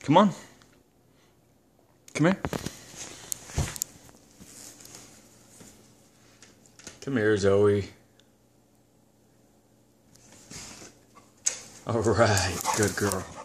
Come on. Come here. Come here, Zoey. All right, good girl.